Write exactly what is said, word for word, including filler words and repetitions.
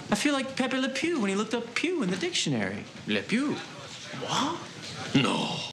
I feel like Pepe Le Pew when he looked up pew in the dictionary. Le Pew? What? No.